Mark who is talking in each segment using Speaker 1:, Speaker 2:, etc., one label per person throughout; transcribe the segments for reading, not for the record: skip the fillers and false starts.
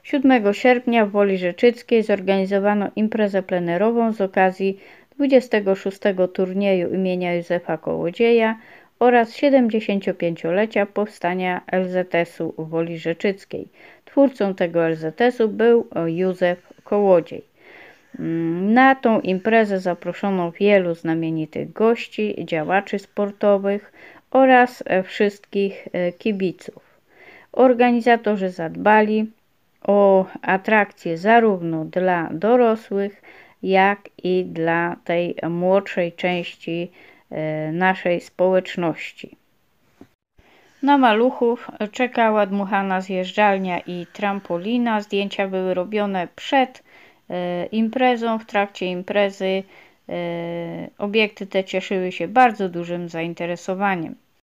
Speaker 1: 7 sierpnia w Woli Rzeczyckiej zorganizowano imprezę plenerową z okazji 26. turnieju imienia Józefa Kołodzieja oraz 75-lecia powstania LZS-u w Woli Rzeczyckiej. Twórcą tego LZS-u był Józef Kołodziej. Na tą imprezę zaproszono wielu znamienitych gości, działaczy sportowych oraz wszystkich kibiców. Organizatorzy zadbali o atrakcje zarówno dla dorosłych, jak i dla tej młodszej części naszej społeczności. Na maluchów czekała dmuchana zjeżdżalnia i trampolina. Zdjęcia były robione przed imprezą. W trakcie imprezy obiekty te cieszyły się bardzo dużym zainteresowaniem.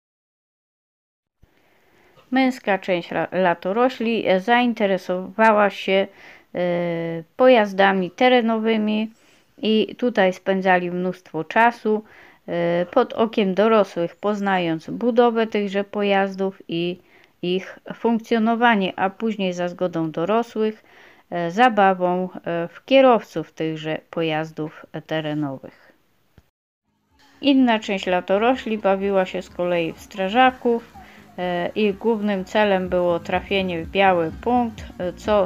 Speaker 1: Męska część latorośli zainteresowała się pojazdami terenowymi i tutaj spędzali mnóstwo czasu pod okiem dorosłych, poznając budowę tychże pojazdów i ich funkcjonowanie, a później za zgodą dorosłych zabawą w kierowców tychże pojazdów terenowych. Inna część latorośli bawiła się z kolei w strażaków. Ich głównym celem było trafienie w biały punkt, co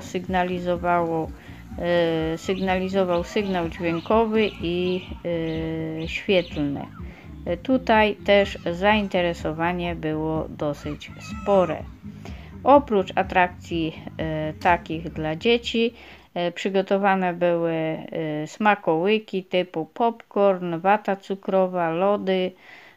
Speaker 1: sygnalizował sygnał dźwiękowy i świetlny. Tutaj też zainteresowanie było dosyć spore. Oprócz atrakcji takich dla dzieci przygotowane były smakołyki typu popcorn, wata cukrowa, lody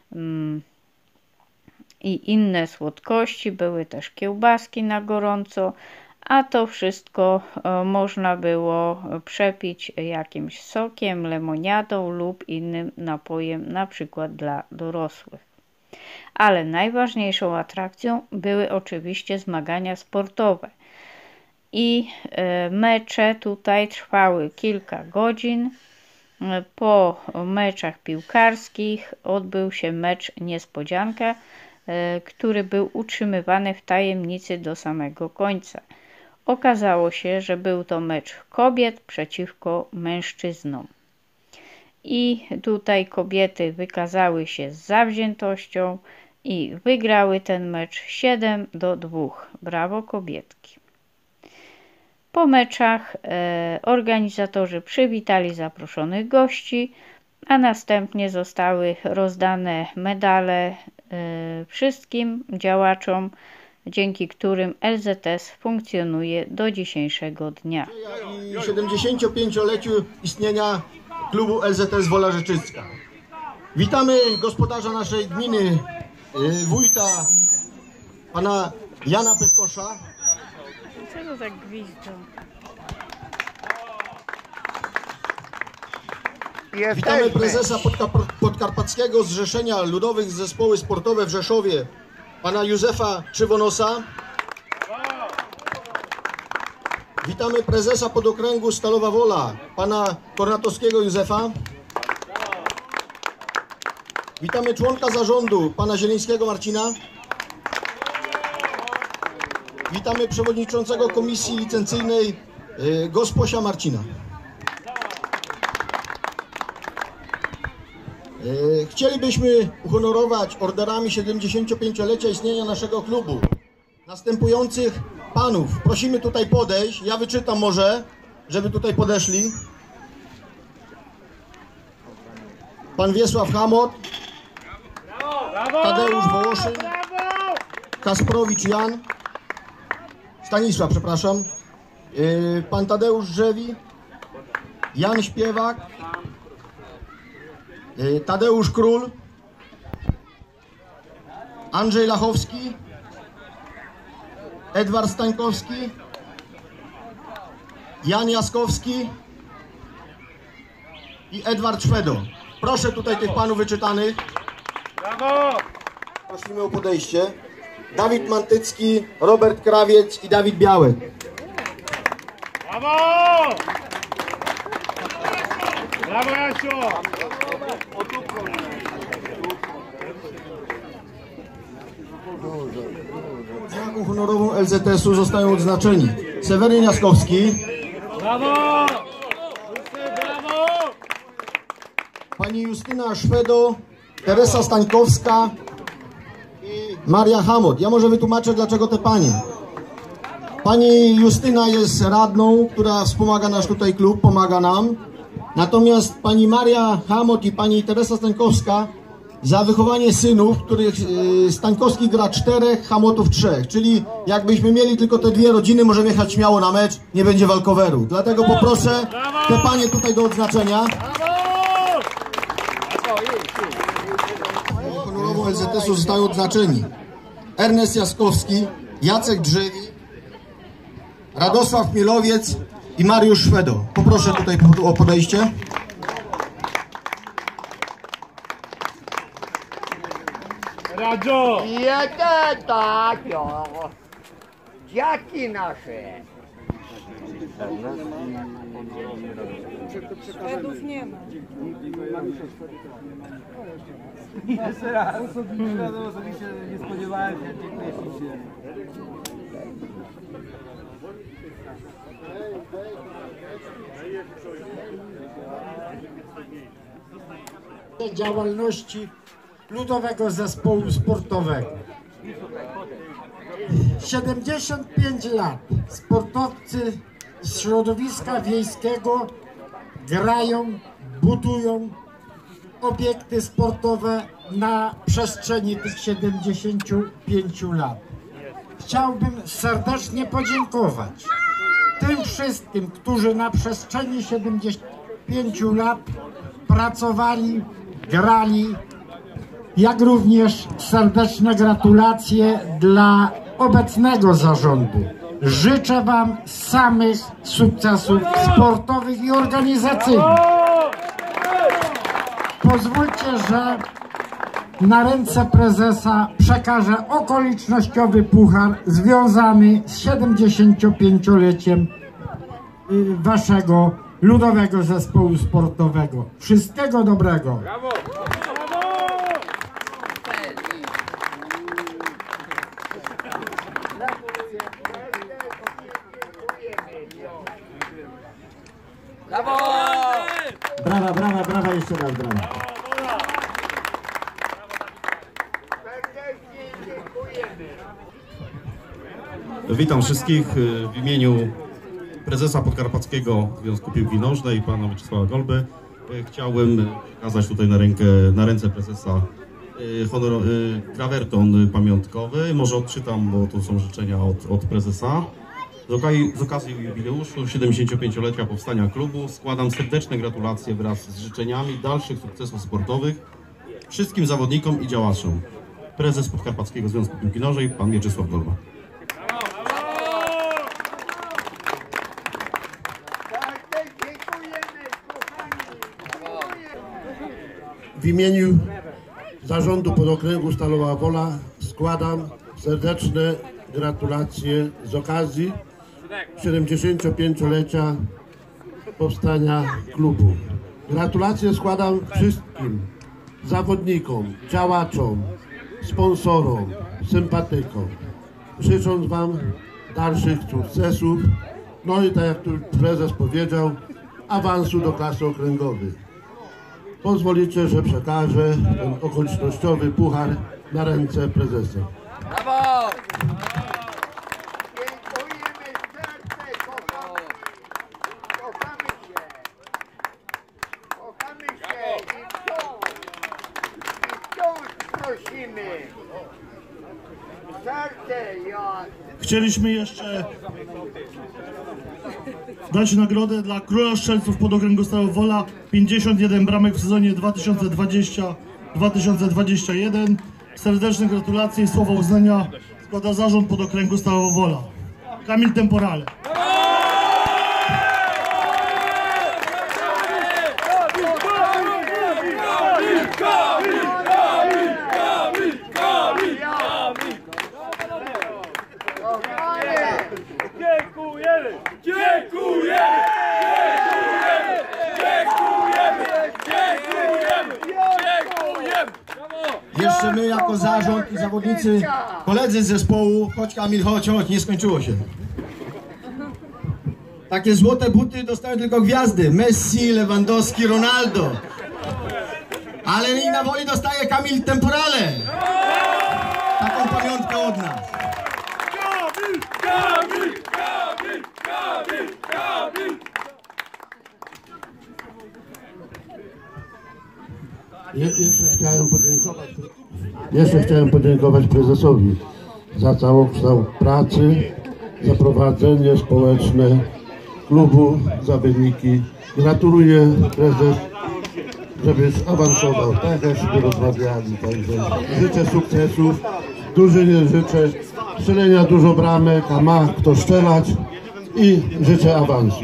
Speaker 1: i inne słodkości. Były też kiełbaski na gorąco, a to wszystko można było przepić jakimś sokiem, lemoniadą lub innym napojem, na przykład dla dorosłych. Ale najważniejszą atrakcją były oczywiście zmagania sportowe. I mecze tutaj trwały kilka godzin. Po meczach piłkarskich odbył się mecz niespodzianka, który był utrzymywany w tajemnicy do samego końca. Okazało się, że był to mecz kobiet przeciwko mężczyznom. I tutaj kobiety wykazały się z zawziętością i wygrały ten mecz 7-2. Brawo kobietki. Po meczach organizatorzy przywitali zaproszonych gości, a następnie zostały rozdane medale wszystkim działaczom, dzięki którym LZS funkcjonuje do dzisiejszego dnia.
Speaker 2: I 75-leciu istnienia klubu LZS Wola Rzeczycka. Witamy gospodarza naszej gminy, wójta, pana Jana Pewkosza.
Speaker 1: Czego tak gwizdzą?
Speaker 2: Witamy prezesa Podkarpackiego Zrzeszenia Ludowych Zespoły Sportowe w Rzeszowie, pana Józefa Krzywonosa. Witamy prezesa Podokręgu Stalowa Wola, pana Kornatowskiego Józefa. Witamy członka zarządu, pana Zielińskiego Marcina. Witamy przewodniczącego Komisji Licencyjnej Gosposia Marcina. Chcielibyśmy uhonorować orderami 75-lecia istnienia naszego klubu następujących panów. Prosimy tutaj podejść, ja wyczytam może, żeby tutaj podeszli. Pan Wiesław Hamot, Tadeusz Wołoszyn, Kasprowicz Jan, Stanisław, przepraszam, pan Tadeusz Drzewi, Jan Śpiewak, Tadeusz Król, Andrzej Lachowski, Edward Stańkowski, Jan Jaskowski i Edward Szwedo. Proszę tutaj tych panów wyczytanych. Brawo! Prosimy o podejście. Dawid Mantycki, Robert Krawiec i Dawid Białek.
Speaker 3: Brawo! Brawo, Jasiu!
Speaker 2: Znaką honorową LZS-u zostają odznaczeni Seweryn Jaskowski,
Speaker 3: Brawo! Brawo!
Speaker 2: pani Justyna Szwedo, Teresa Stańkowska i Maria Hamot. Ja może wytłumaczę, dlaczego te panie. Pani Justyna jest radną, która wspomaga nasz tutaj klub, pomaga nam. Natomiast pani Maria Hamot i pani Teresa Stańkowska za wychowanie synów, których Stańkowski gra 4, Hamotów 3. Czyli jakbyśmy mieli tylko te dwie rodziny, możemy jechać śmiało na mecz, nie będzie walkoweru. Dlatego poproszę te panie tutaj do odznaczenia. Honorową LZS-u zostają odznaczeni Ernest Jaskowski, Jacek Drzewi, Radosław Mielowiec i Mariusz Szwedo. Poproszę tutaj o podejście.
Speaker 3: Radzio!
Speaker 4: Jeden tak, jo. Dziaki nasze.
Speaker 5: Szwedów nie ma.
Speaker 6: Jeszcze raz. Osobiście nie spodziewałem się. Dziękuję ślicznie.
Speaker 7: Działalności Ludowego Zespołu Sportowego. 75 lat sportowcy z środowiska wiejskiego grają, budują obiekty sportowe na przestrzeni tych 75 lat. Chciałbym serdecznie podziękować tym wszystkim, którzy na przestrzeni 75 lat pracowali, grali, jak również serdeczne gratulacje dla obecnego zarządu. Życzę Wam samych sukcesów sportowych i organizacyjnych. Pozwólcie, że na ręce prezesa przekażę okolicznościowy puchar związany z 75-leciem Waszego Ludowego Zespołu Sportowego. Wszystkiego dobrego.
Speaker 3: Brawo!
Speaker 7: Brawa, brawa, brawa, jeszcze raz brawa.
Speaker 8: Witam wszystkich w imieniu prezesa Podkarpackiego Związku Piłki Nożnej, pana Mieczysława Golby. Chciałbym przekazać tutaj na ręce prezesa grawerton pamiątkowy. Może odczytam, bo to są życzenia od prezesa. Z okazji jubileuszu 75-lecia powstania klubu składam serdeczne gratulacje wraz z życzeniami dalszych sukcesów sportowych wszystkim zawodnikom i działaczom. Prezes Podkarpackiego Związku Piłki Nożnej, pan Mieczysław Golba.
Speaker 9: W imieniu Zarządu Podokręgu Stalowa Wola składam serdeczne gratulacje z okazji 75-lecia powstania klubu. Gratulacje składam wszystkim zawodnikom, działaczom, sponsorom, sympatykom. Życząc Wam dalszych sukcesów, no i tak jak tu prezes powiedział, awansu do klasy okręgowej. Pozwolicie, że przekażę ten okolicznościowy puchar na ręce prezesa.
Speaker 4: Brawo! Dziękujemy serdecznie, kochamy się. Kochamy się i wciąż prosimy. Serce, ja.
Speaker 10: Chcieliśmy jeszcze dać nagrodę dla króla strzelców podokręgu Stalowa Wola. 51 bramek w sezonie 2020-2021. Serdeczne gratulacje i słowa uznania składa zarząd podokręgu Stalowa Wola. Kamil Temporale.
Speaker 3: Dziękujemy! Dziękujemy!
Speaker 2: Jeszcze my jako zarząd i zawodnicy, koledzy z zespołu, chodź Kamil, chodź, nie skończyło się. Takie złote buty dostały tylko gwiazdy. Messi, Lewandowski, Ronaldo. Ale i na woli dostaje Kamil Temporale. Taką pamiątkę od nas.
Speaker 3: Kamil, Kamil, Kamil, Kamil, Kamil.
Speaker 9: Jeszcze chciałem podziękować prezesowi za całokształt pracy, za prowadzenie społeczne klubu, za wyniki. Gratuluję prezes, żebyś awansował, tak jak sobie rozmawiali. Także życzę sukcesów, drużynie życzę strzelenia dużo bramek, a ma kto strzelać i życzę awansu.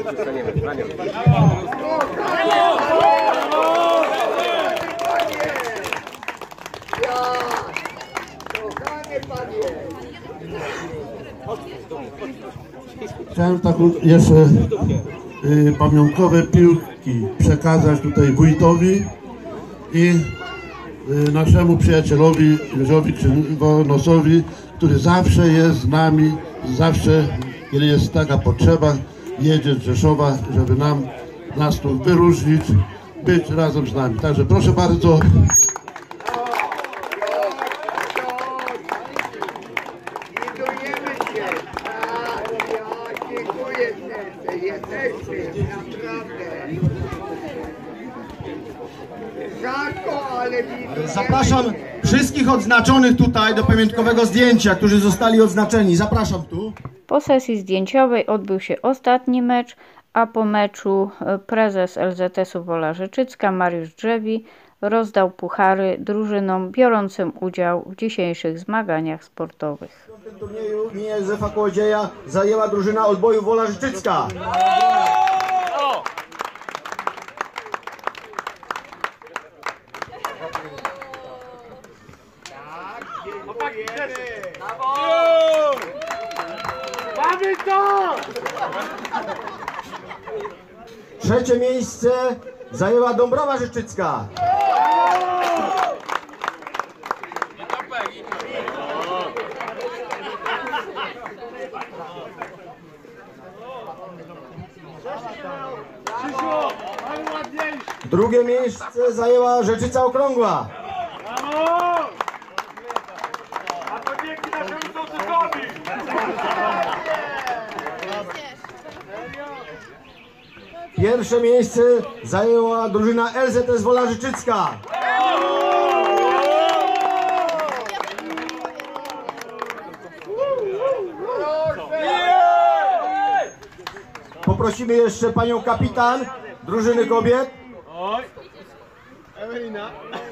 Speaker 9: Chciałem tak jeszcze pamiątkowe piłki przekazać tutaj wójtowi i naszemu przyjacielowi Józefowi Krzywonosowi, który zawsze jest z nami, zawsze, kiedy jest taka potrzeba, jedzie z Rzeszowa, żeby nas tu wyróżnić, być razem z nami. Także proszę bardzo.
Speaker 4: Widujemy się. Dziękuję serdecznie. Jesteśmy, naprawdę. Rzadko, ale widujemy.
Speaker 2: Zapraszam wszystkich odznaczonych tutaj do pamiątkowego zdjęcia, którzy zostali odznaczeni. Zapraszam tu.
Speaker 1: Po sesji zdjęciowej odbył się ostatni mecz, a po meczu prezes LZS-u Wola Rzeczycka Mariusz Drzewi rozdał puchary drużynom biorącym udział w dzisiejszych zmaganiach sportowych.
Speaker 2: W tym turnieju imienia Józefa Kołodzieja zajęła drużyna odboju Wola Rzeczycka.
Speaker 3: Mamy to!
Speaker 2: Trzecie miejsce zajęła Dąbrowa Rzeczycka. Drugie miejsce zajęła Rzeczyca Okrągła.
Speaker 3: Brawo! A to dzięki naszemu sołtysowi!
Speaker 2: Pierwsze miejsce zajęła drużyna LZS Wola Rzeczycka. Poprosimy jeszcze panią kapitan drużyny kobiet.
Speaker 3: Oj! Ewelina!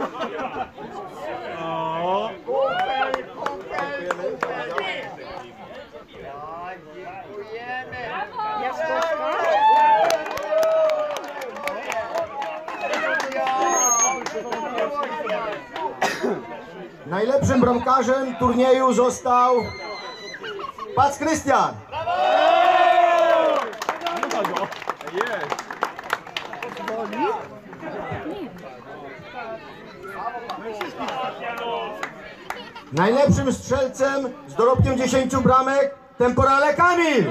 Speaker 2: Najlepszym bramkarzem turnieju został Pac Krystian. Najlepszym strzelcem z dorobkiem 10 bramek Temporale Kamil.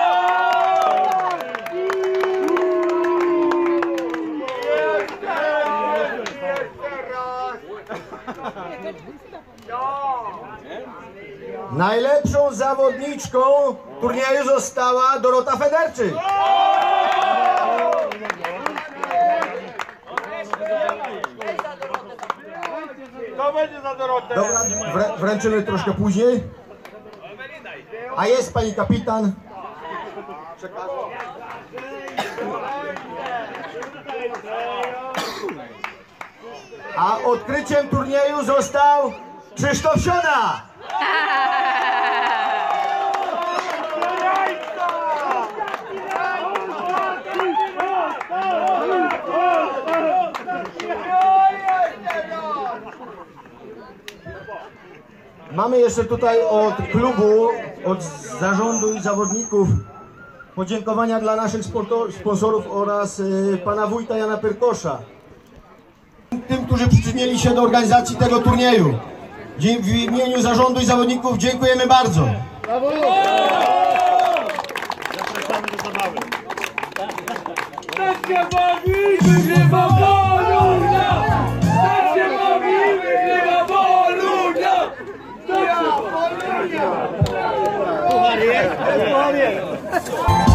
Speaker 2: Najlepszą zawodniczką turnieju została Dorota Federczyk.
Speaker 3: To będzie za Dorotę!
Speaker 2: Dobra, wręczymy troszkę później. A jest pani kapitan. A odkryciem turnieju został Krzysztof Siona. Mamy jeszcze tutaj od klubu, od zarządu i zawodników podziękowania dla naszych sponsorów oraz pana wójta Jana Pyrkosza. Tym, którzy przyczynili się do organizacji tego turnieju. W imieniu zarządu i zawodników dziękujemy bardzo.
Speaker 3: zabawy. Tak się bawi, wygrywa Wolunia! Tak się bawi, wygrywa Wolunia! Tak się bawi!
Speaker 4: Wolunia!